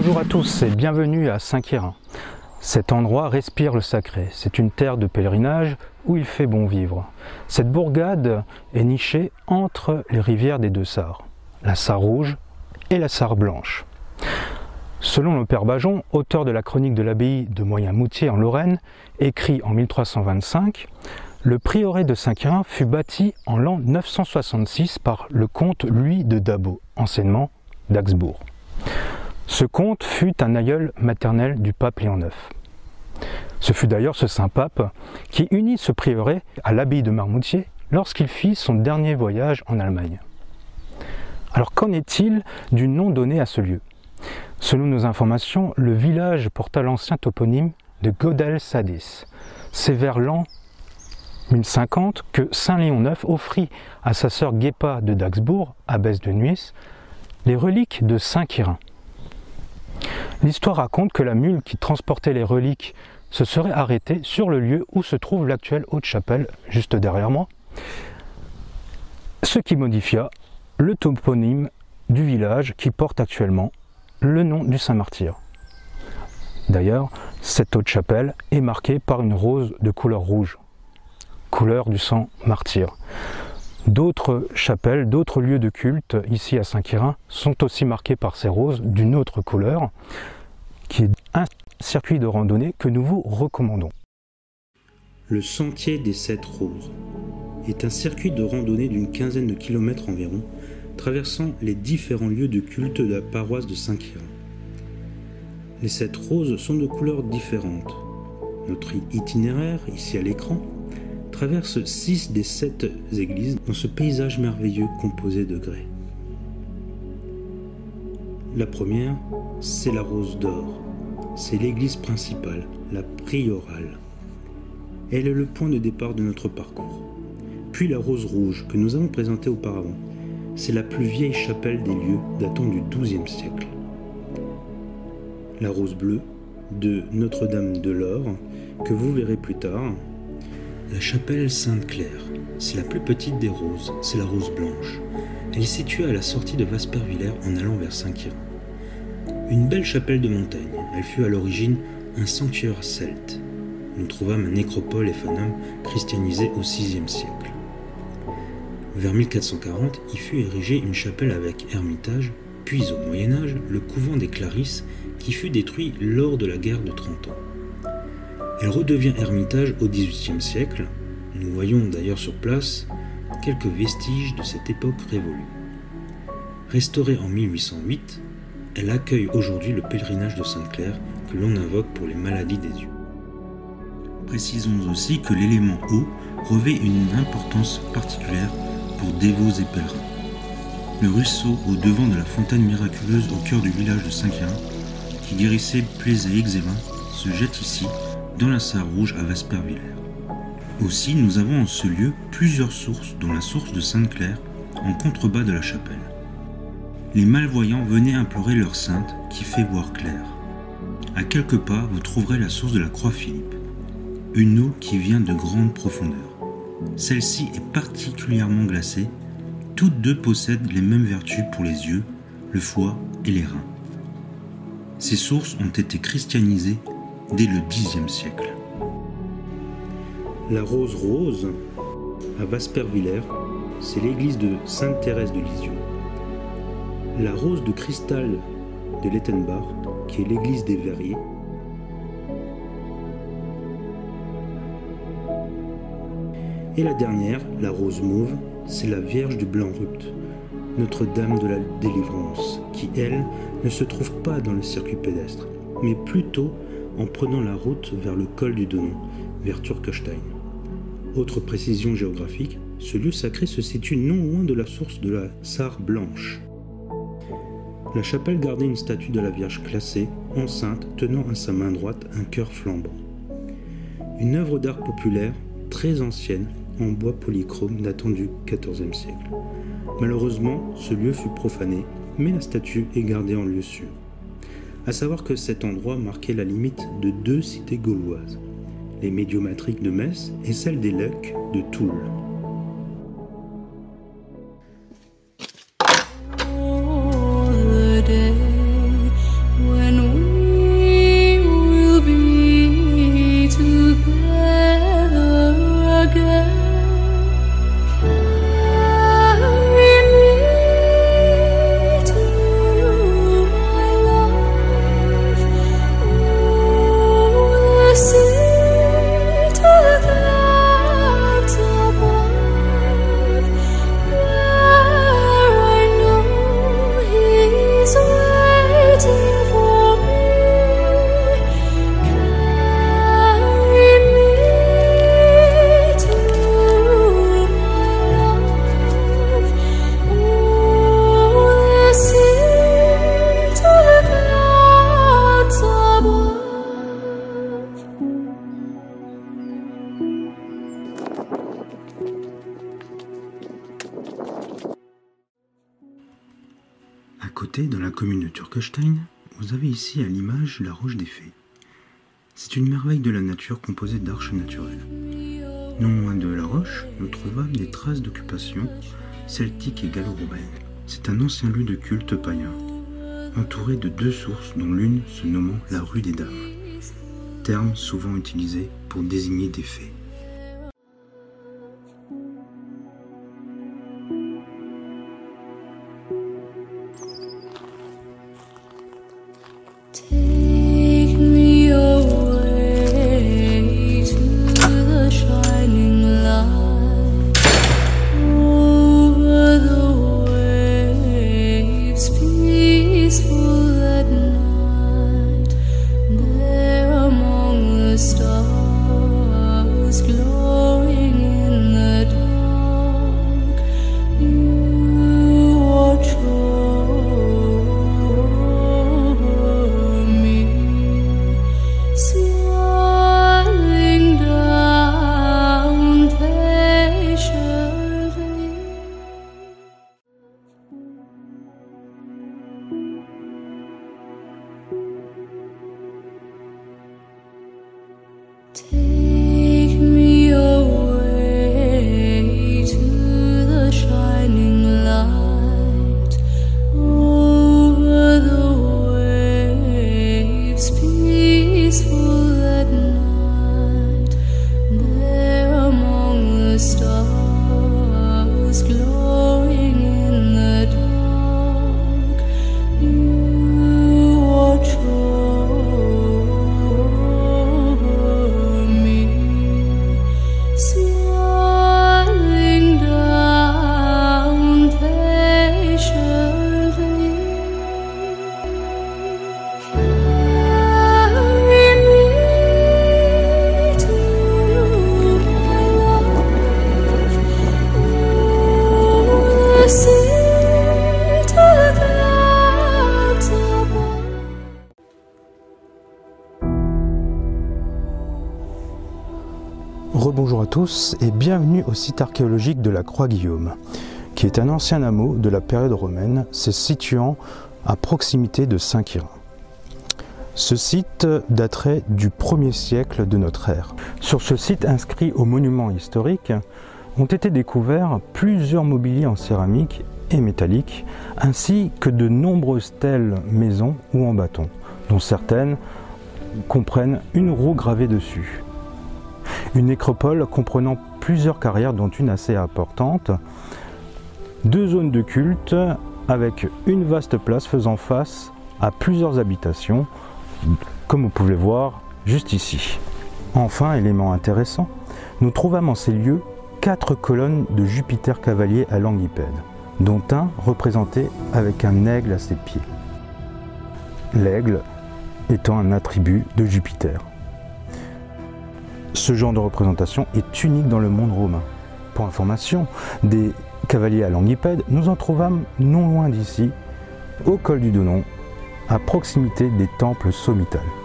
Bonjour à tous et bienvenue à Saint-Queyrin. Cet endroit respire le sacré. C'est une terre de pèlerinage où il fait bon vivre. Cette bourgade est nichée entre les rivières des deux Sarres, la Sarre rouge et la Sarre blanche. Selon le père Bajon, auteur de la chronique de l'abbaye de Moyen-Moutier en Lorraine, écrit en 1325, le prieuré de Saint-Queyrin fut bâti en l'an 966 par le comte Louis de Dabeau, anciennement d'Augsbourg. Ce comte fut un aïeul maternel du pape Léon IX. Ce fut d'ailleurs ce saint pape qui unit ce prieuré à l'abbaye de Marmoutier lorsqu'il fit son dernier voyage en Allemagne. Alors qu'en est-il du nom donné à ce lieu? Selon nos informations, le village porta l'ancien toponyme de Godel-Sadis. C'est vers l'an 1050 que saint Léon IX offrit à sa sœur Guépa de Daxbourg, abbesse de Nuis, les reliques de Saint-Queyrin. L'histoire raconte que la mule qui transportait les reliques se serait arrêtée sur le lieu où se trouve l'actuelle Haute-Chapelle, juste derrière moi, ce qui modifia le toponyme du village qui porte actuellement le nom du Saint-Martyr. D'ailleurs, cette Haute-Chapelle est marquée par une rose de couleur rouge, couleur du sang martyr. D'autres chapelles, d'autres lieux de culte ici à Saint-Queyrin sont aussi marqués par ces roses d'une autre couleur, qui est un circuit de randonnée que nous vous recommandons. Le Sentier des 7 Roses est un circuit de randonnée d'une quinzaine de kilomètres environ, traversant les différents lieux de culte de la paroisse de Saint-Queyrin. Les 7 roses sont de couleurs différentes. Notre itinéraire, ici à l'écran, traverse 6 des 7 églises dans ce paysage merveilleux composé de grès. La première, c'est la Rose d'Or. C'est l'église principale, la priorale. Elle est le point de départ de notre parcours. Puis la Rose rouge, que nous avons présentée auparavant. C'est la plus vieille chapelle des lieux datant du XIIe siècle. La Rose bleue, de Notre-Dame de l'Or, que vous verrez plus tard. La chapelle Sainte-Claire, c'est la plus petite des roses, c'est la Rose blanche. Elle est située à la sortie de Waspervillers en allant vers Saint-Queyrin. Une belle chapelle de montagne, elle fut à l'origine un sanctuaire celte. Nous trouvâmes un nécropole éphanum christianisé au VIe siècle. Vers 1440, y fut érigée une chapelle avec ermitage, puis au Moyen-Âge, le couvent des Clarisses qui fut détruit lors de la guerre de 30 ans. Elle redevient ermitage au XVIIIe siècle. Nous voyons d'ailleurs sur place quelques vestiges de cette époque révolue. Restaurée en 1808, elle accueille aujourd'hui le pèlerinage de Sainte-Claire que l'on invoque pour les maladies des yeux. Précisons aussi que l'élément eau revêt une importance particulière pour dévots et pèlerins. Le ruisseau au devant de la fontaine miraculeuse au cœur du village de Saint-Queyrin, qui guérissait plaies et eczéma, se jette ici dans la Sarre rouge à Waspervillers. Aussi, nous avons en ce lieu plusieurs sources, dont la source de Sainte-Claire, en contrebas de la chapelle. Les malvoyants venaient implorer leur sainte qui fait voir clair. À quelques pas, vous trouverez la source de la Croix-Philippe, une eau qui vient de grande profondeur. Celle-ci est particulièrement glacée. Toutes deux possèdent les mêmes vertus pour les yeux, le foie et les reins. Ces sources ont été christianisées dès le Xe siècle. La Rose rose, à Waspervillers, c'est l'église de Sainte-Thérèse de Lisieux. La Rose de cristal de Lettenbach, qui est l'église des Verriers. Et la dernière, la Rose mauve, c'est la Vierge du Blanc-Rupt, Notre-Dame de la Délivrance, qui, elle, ne se trouve pas dans le circuit pédestre, mais plutôt en prenant la route vers le col du Donon, vers Turkestein. Autre précision géographique, ce lieu sacré se situe non loin de la source de la Sarre blanche. La chapelle gardait une statue de la Vierge classée, enceinte, tenant à sa main droite un cœur flambant. Une œuvre d'art populaire très ancienne, en bois polychrome datant du XIVe siècle. Malheureusement, ce lieu fut profané, mais la statue est gardée en lieu sûr. À savoir que cet endroit marquait la limite de 2 cités gauloises, les médiomatriques de Metz et celle des Leucs de Toul. When côté, dans la commune de Turkestein, vous avez ici à l'image la roche des fées. C'est une merveille de la nature composée d'arches naturelles. Non loin de la roche, nous trouvâmes des traces d'occupation celtique et gallo-romaine. C'est un ancien lieu de culte païen, entouré de 2 sources dont l'une se nommant la rue des Dames, terme souvent utilisé pour désigner des fées. Rebonjour à tous et bienvenue au site archéologique de la Croix-Guillaume, qui est un ancien hameau de la période romaine, se situant à proximité de Saint-Quirin. Ce site daterait du 1er siècle de notre ère. Sur ce site inscrit aux monuments historiques ont été découverts plusieurs mobiliers en céramique et métallique, ainsi que de nombreuses stèles maison ou en bâton, dont certaines comprennent une roue gravée dessus. Une nécropole comprenant plusieurs carrières, dont une assez importante, 2 zones de culte avec une vaste place faisant face à plusieurs habitations, comme vous pouvez voir juste ici. Enfin, élément intéressant, nous trouvons en ces lieux 4 colonnes de Jupiter cavalier à languipède, dont un représenté avec un aigle à ses pieds. L'aigle étant un attribut de Jupiter. Ce genre de représentation est unique dans le monde romain. Pour information, des cavaliers à languipède, nous en trouvâmes non loin d'ici, au col du Donon, à proximité des temples sommitales.